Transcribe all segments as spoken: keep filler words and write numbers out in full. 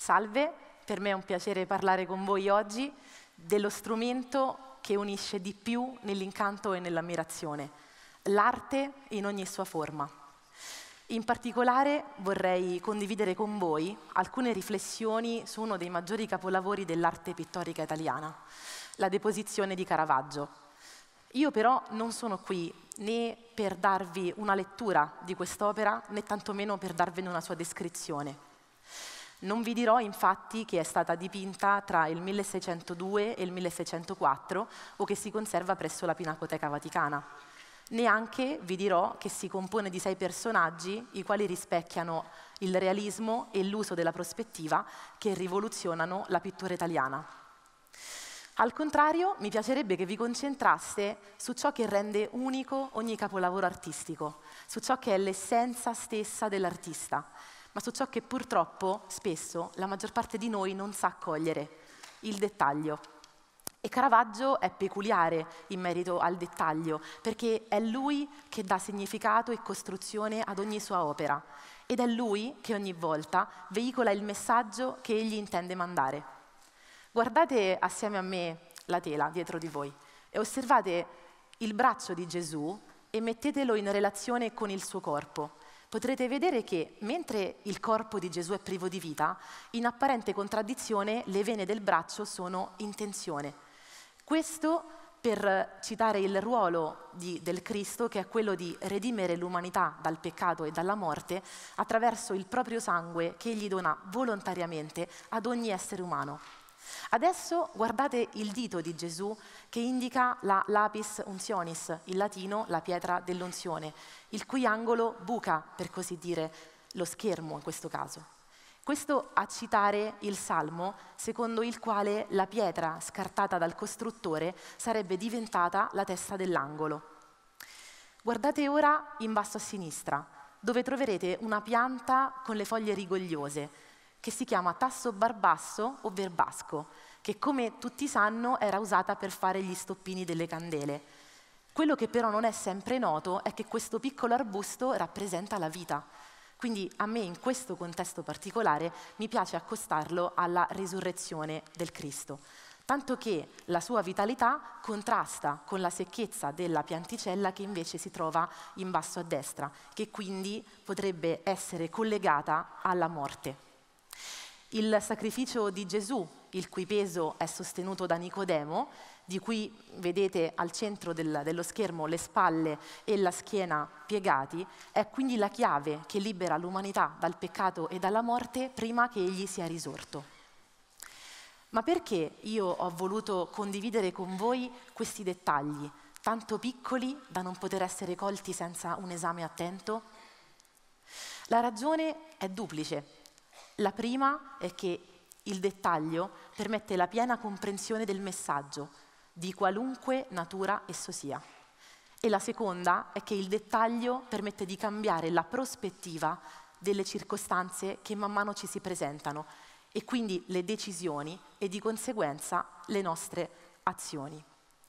Salve, per me è un piacere parlare con voi oggi dello strumento che unisce di più nell'incanto e nell'ammirazione, l'arte in ogni sua forma. In particolare vorrei condividere con voi alcune riflessioni su uno dei maggiori capolavori dell'arte pittorica italiana, la Deposizione di Caravaggio. Io però non sono qui né per darvi una lettura di quest'opera, né tantomeno per darvene una sua descrizione. Non vi dirò infatti che è stata dipinta tra il milleseicentodue e il milleseicentoquattro o che si conserva presso la Pinacoteca Vaticana. Neanche vi dirò che si compone di sei personaggi i quali rispecchiano il realismo e l'uso della prospettiva che rivoluzionano la pittura italiana. Al contrario, mi piacerebbe che vi concentraste su ciò che rende unico ogni capolavoro artistico, su ciò che è l'essenza stessa dell'artista, ma su ciò che purtroppo spesso la maggior parte di noi non sa cogliere, il dettaglio. E Caravaggio è peculiare in merito al dettaglio, perché è lui che dà significato e costruzione ad ogni sua opera, ed è lui che ogni volta veicola il messaggio che egli intende mandare. Guardate assieme a me la tela dietro di voi e osservate il braccio di Gesù e mettetelo in relazione con il suo corpo. Potrete vedere che, mentre il corpo di Gesù è privo di vita, in apparente contraddizione le vene del braccio sono in tensione. Questo per citare il ruolo di, del Cristo, che è quello di redimere l'umanità dal peccato e dalla morte attraverso il proprio sangue che egli dona volontariamente ad ogni essere umano. Adesso guardate il dito di Gesù che indica la lapis untionis, in latino la pietra dell'unzione, il cui angolo buca, per così dire, lo schermo in questo caso. Questo a citare il Salmo secondo il quale la pietra scartata dal costruttore sarebbe diventata la testa dell'angolo. Guardate ora in basso a sinistra, dove troverete una pianta con le foglie rigogliose, che si chiama tasso barbasso o verbasco, che come tutti sanno era usata per fare gli stoppini delle candele. Quello che però non è sempre noto è che questo piccolo arbusto rappresenta la vita. Quindi a me in questo contesto particolare mi piace accostarlo alla risurrezione del Cristo, tanto che la sua vitalità contrasta con la secchezza della pianticella che invece si trova in basso a destra, che quindi potrebbe essere collegata alla morte. Il sacrificio di Gesù, il cui peso è sostenuto da Nicodemo, di cui vedete al centro del, dello schermo le spalle e la schiena piegati, è quindi la chiave che libera l'umanità dal peccato e dalla morte prima che egli sia risorto. Ma perché io ho voluto condividere con voi questi dettagli, tanto piccoli da non poter essere colti senza un esame attento? La ragione è duplice. La prima è che il dettaglio permette la piena comprensione del messaggio, di qualunque natura esso sia. E la seconda è che il dettaglio permette di cambiare la prospettiva delle circostanze che man mano ci si presentano e quindi le decisioni e di conseguenza le nostre azioni.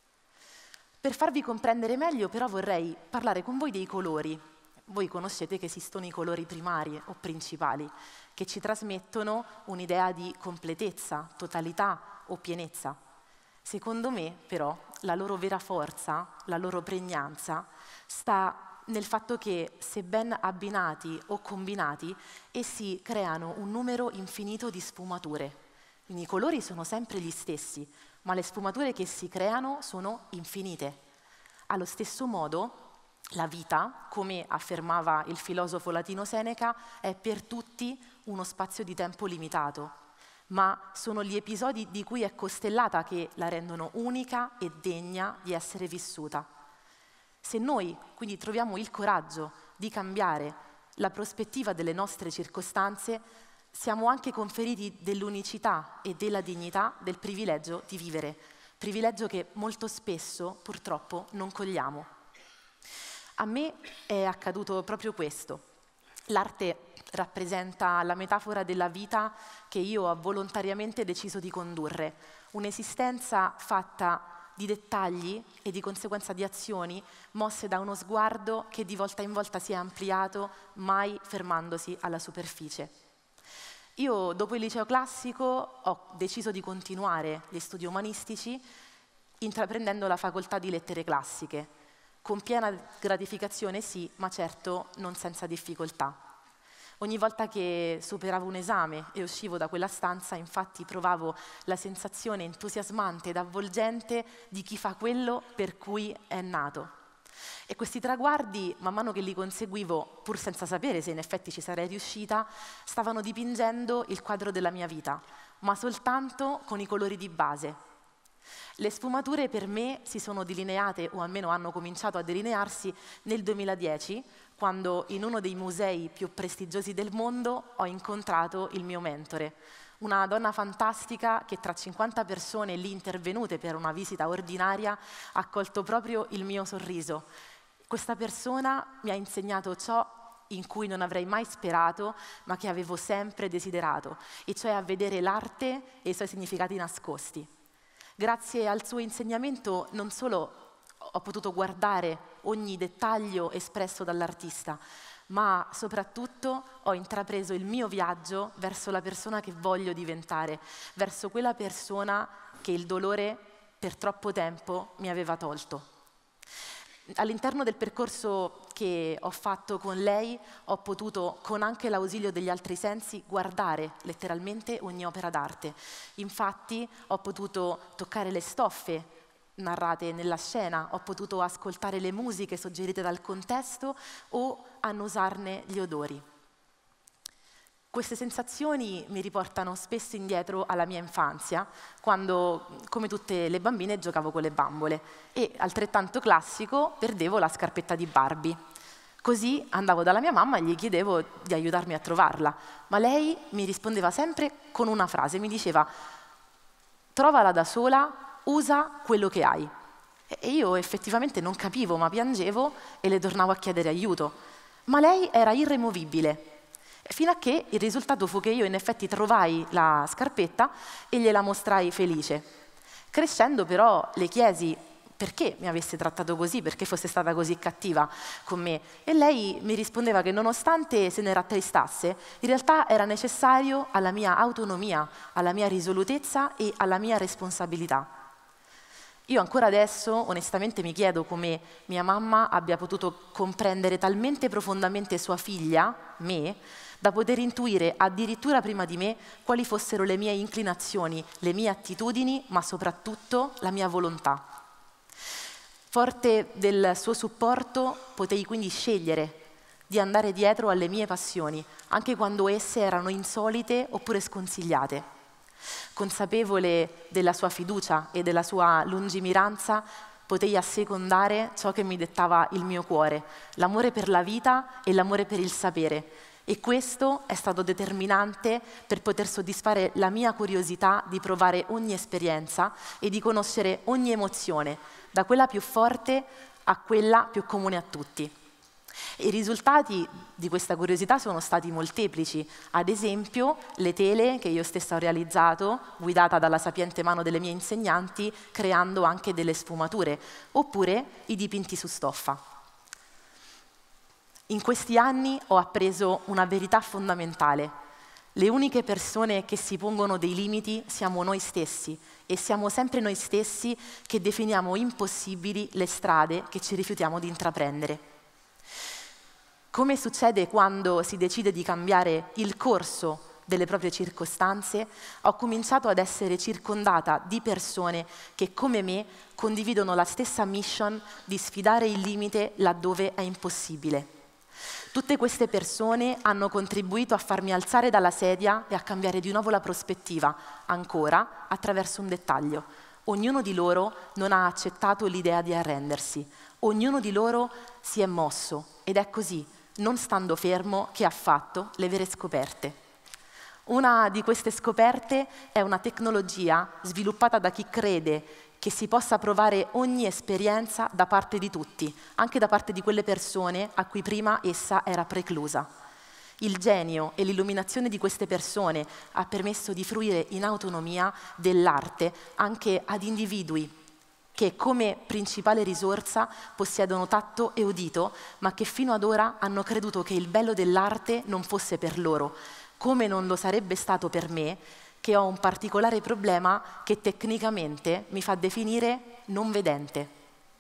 Per farvi comprendere meglio però vorrei parlare con voi dei colori. Voi conoscete che esistono i colori primari o principali, che ci trasmettono un'idea di completezza, totalità o pienezza. Secondo me, però, la loro vera forza, la loro pregnanza, sta nel fatto che, se ben abbinati o combinati, essi creano un numero infinito di sfumature. Quindi i colori sono sempre gli stessi, ma le sfumature che si creano sono infinite. Allo stesso modo, la vita, come affermava il filosofo latino Seneca, è per tutti uno spazio di tempo limitato, ma sono gli episodi di cui è costellata che la rendono unica e degna di essere vissuta. Se noi quindi troviamo il coraggio di cambiare la prospettiva delle nostre circostanze, siamo anche conferiti dell'unicità e della dignità del privilegio di vivere, privilegio che molto spesso purtroppo non cogliamo. A me è accaduto proprio questo. L'arte rappresenta la metafora della vita che io ho volontariamente deciso di condurre, un'esistenza fatta di dettagli e di conseguenza di azioni mosse da uno sguardo che di volta in volta si è ampliato, mai fermandosi alla superficie. Io dopo il liceo classico ho deciso di continuare gli studi umanistici intraprendendo la facoltà di lettere classiche, con piena gratificazione sì, ma certo non senza difficoltà. Ogni volta che superavo un esame e uscivo da quella stanza, infatti provavo la sensazione entusiasmante ed avvolgente di chi fa quello per cui è nato. E questi traguardi, man mano che li conseguivo, pur senza sapere se in effetti ci sarei riuscita, stavano dipingendo il quadro della mia vita, ma soltanto con i colori di base. Le sfumature per me si sono delineate, o almeno hanno cominciato a delinearsi, nel duemiladieci, quando in uno dei musei più prestigiosi del mondo ho incontrato il mio mentore, una donna fantastica che tra cinquanta persone lì intervenute per una visita ordinaria ha colto proprio il mio sorriso. Questa persona mi ha insegnato ciò in cui non avrei mai sperato, ma che avevo sempre desiderato, e cioè a vedere l'arte e i suoi significati nascosti. Grazie al suo insegnamento non solo ho potuto guardare ogni dettaglio espresso dall'artista, ma soprattutto ho intrapreso il mio viaggio verso la persona che voglio diventare, verso quella persona che il dolore per troppo tempo mi aveva tolto. All'interno del percorso che ho fatto con lei ho potuto, con anche l'ausilio degli altri sensi, guardare letteralmente ogni opera d'arte. Infatti ho potuto toccare le stoffe narrate nella scena, ho potuto ascoltare le musiche suggerite dal contesto o annusarne gli odori. Queste sensazioni mi riportano spesso indietro alla mia infanzia, quando, come tutte le bambine, giocavo con le bambole e, altrettanto classico, perdevo la scarpetta di Barbie. Così andavo dalla mia mamma e gli chiedevo di aiutarmi a trovarla, ma lei mi rispondeva sempre con una frase, mi diceva: trovala da sola, usa quello che hai. E io effettivamente non capivo, ma piangevo e le tornavo a chiedere aiuto. Ma lei era irremovibile, fino a che il risultato fu che io in effetti trovai la scarpetta e gliela mostrai felice. Crescendo però le chiesi perché mi avesse trattato così, perché fosse stata così cattiva con me, e lei mi rispondeva che nonostante se ne rattristasse, in realtà era necessario alla mia autonomia, alla mia risolutezza e alla mia responsabilità. Io ancora adesso onestamente mi chiedo come mia mamma abbia potuto comprendere talmente profondamente sua figlia, me, da poter intuire addirittura prima di me quali fossero le mie inclinazioni, le mie attitudini, ma soprattutto la mia volontà. Forte del suo supporto potei quindi scegliere di andare dietro alle mie passioni, anche quando esse erano insolite oppure sconsigliate. Consapevole della sua fiducia e della sua lungimiranza, potei assecondare ciò che mi dettava il mio cuore, l'amore per la vita e l'amore per il sapere. E questo è stato determinante per poter soddisfare la mia curiosità di provare ogni esperienza e di conoscere ogni emozione, da quella più forte a quella più comune a tutti. I risultati di questa curiosità sono stati molteplici, ad esempio le tele che io stessa ho realizzato, guidata dalla sapiente mano delle mie insegnanti, creando anche delle sfumature, oppure i dipinti su stoffa. In questi anni ho appreso una verità fondamentale: le uniche persone che si pongono dei limiti siamo noi stessi, e siamo sempre noi stessi che definiamo impossibili le strade che ci rifiutiamo di intraprendere. Come succede quando si decide di cambiare il corso delle proprie circostanze, ho cominciato ad essere circondata di persone che, come me, condividono la stessa mission di sfidare il limite laddove è impossibile. Tutte queste persone hanno contribuito a farmi alzare dalla sedia e a cambiare di nuovo la prospettiva, ancora attraverso un dettaglio. Ognuno di loro non ha accettato l'idea di arrendersi, ognuno di loro si è mosso, ed è così, non stando fermo, che ha fatto le vere scoperte. Una di queste scoperte è una tecnologia sviluppata da chi crede che si possa provare ogni esperienza da parte di tutti, anche da parte di quelle persone a cui prima essa era preclusa. Il genio e l'illuminazione di queste persone ha permesso di fruire in autonomia dell'arte anche ad individui che come principale risorsa possiedono tatto e udito, ma che fino ad ora hanno creduto che il bello dell'arte non fosse per loro, come non lo sarebbe stato per me, che ho un particolare problema che tecnicamente mi fa definire non vedente.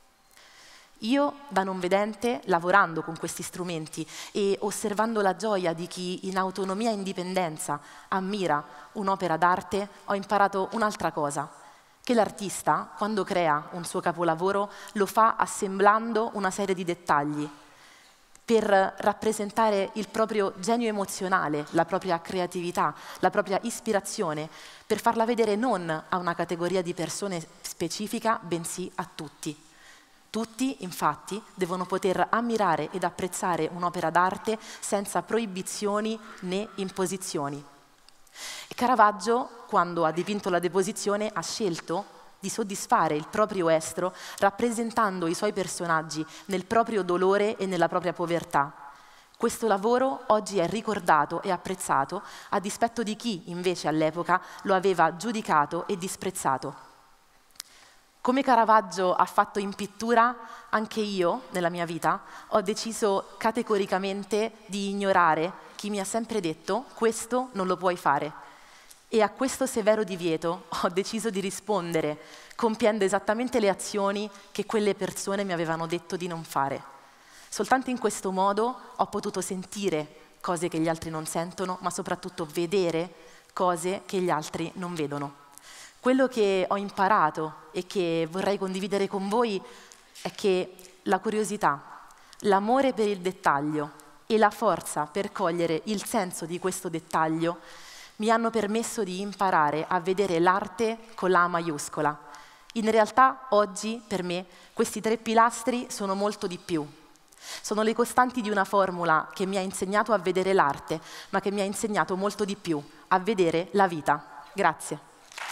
Io, da non vedente, lavorando con questi strumenti e osservando la gioia di chi in autonomia e indipendenza ammira un'opera d'arte, ho imparato un'altra cosa, che l'artista, quando crea un suo capolavoro, lo fa assemblando una serie di dettagli per rappresentare il proprio genio emozionale, la propria creatività, la propria ispirazione, per farla vedere non a una categoria di persone specifica, bensì a tutti. Tutti, infatti, devono poter ammirare ed apprezzare un'opera d'arte senza proibizioni né imposizioni. E Caravaggio, quando ha dipinto la Deposizione, ha scelto di soddisfare il proprio estro rappresentando i suoi personaggi nel proprio dolore e nella propria povertà. Questo lavoro oggi è ricordato e apprezzato a dispetto di chi invece all'epoca lo aveva giudicato e disprezzato. Come Caravaggio ha fatto in pittura, anche io, nella mia vita, ho deciso categoricamente di ignorare chi mi ha sempre detto «questo non lo puoi fare». E a questo severo divieto ho deciso di rispondere, compiendo esattamente le azioni che quelle persone mi avevano detto di non fare. Soltanto in questo modo ho potuto sentire cose che gli altri non sentono, ma soprattutto vedere cose che gli altri non vedono. Quello che ho imparato e che vorrei condividere con voi è che la curiosità, l'amore per il dettaglio e la forza per cogliere il senso di questo dettaglio mi hanno permesso di imparare a vedere l'arte con la A maiuscola. In realtà oggi per me questi tre pilastri sono molto di più. Sono le costanti di una formula che mi ha insegnato a vedere l'arte, ma che mi ha insegnato molto di più, a vedere la vita. Grazie.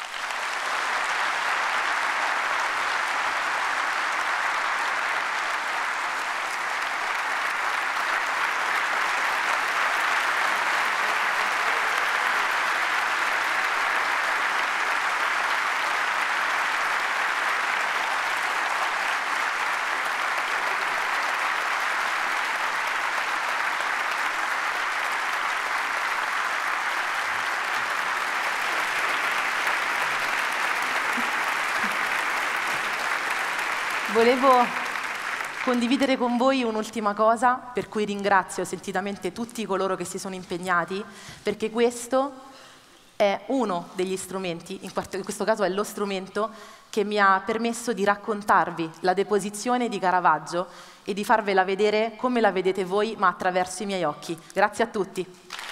Volevo condividere con voi un'ultima cosa, per cui ringrazio sentitamente tutti coloro che si sono impegnati, perché questo è uno degli strumenti, in questo caso è lo strumento, che mi ha permesso di raccontarvi la Deposizione di Caravaggio e di farvela vedere come la vedete voi, ma attraverso i miei occhi. Grazie a tutti.